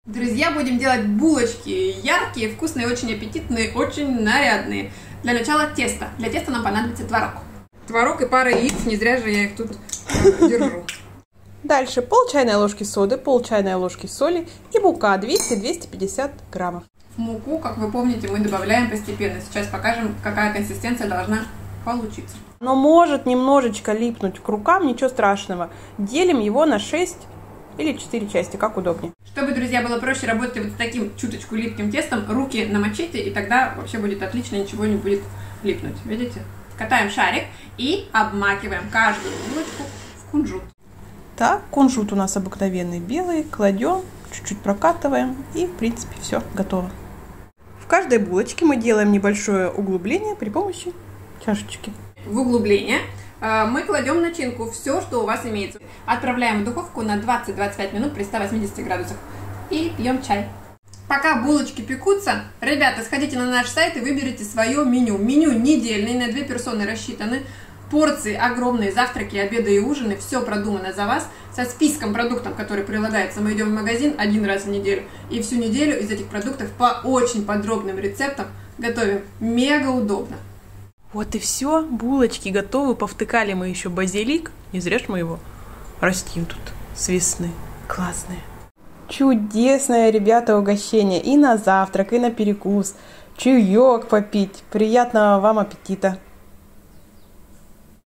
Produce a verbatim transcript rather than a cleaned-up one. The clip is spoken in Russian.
Друзья, будем делать булочки яркие, вкусные, очень аппетитные, очень нарядные. Для начала тесто. Для теста нам понадобится творог. Творог и пара яиц, не зря же я их тут держу. Дальше пол чайной ложки соды, пол чайной ложки соли и мука двести — двести пятьдесят граммов. Муку, как вы помните, мы добавляем постепенно. Сейчас покажем, какая консистенция должна получиться. Но может немножечко липнуть к рукам, ничего страшного. Делим его на шесть или четыре части, как удобнее. Чтобы, друзья, было проще работать вот с таким чуточку липким тестом, руки намочите, и тогда вообще будет отлично, ничего не будет липнуть. Видите? Катаем шарик и обмакиваем каждую булочку в кунжут. Так, кунжут у нас обыкновенный белый, кладем, чуть-чуть прокатываем, и в принципе все готово. В каждой булочке мы делаем небольшое углубление при помощи чашечки. В углубление мы кладем начинку, все, что у вас имеется. Отправляем в духовку на двадцать — двадцать пять минут при ста восьмидесяти градусах и пьем чай. Пока булочки пекутся, ребята, сходите на наш сайт и выберите свое меню. Меню недельное, на две персоны рассчитаны. Порции огромные, завтраки, обеды и ужины, все продумано за вас, со списком продуктов, который прилагается. Мы идем в магазин один раз в неделю, и всю неделю из этих продуктов по очень подробным рецептам готовим. Мега удобно. Вот и все, булочки готовы, повтыкали мы еще базилик, не зря ж мы его растим тут с весны. Классные. Чудесное, ребята, угощение и на завтрак, и на перекус, чаек попить. Приятного вам аппетита!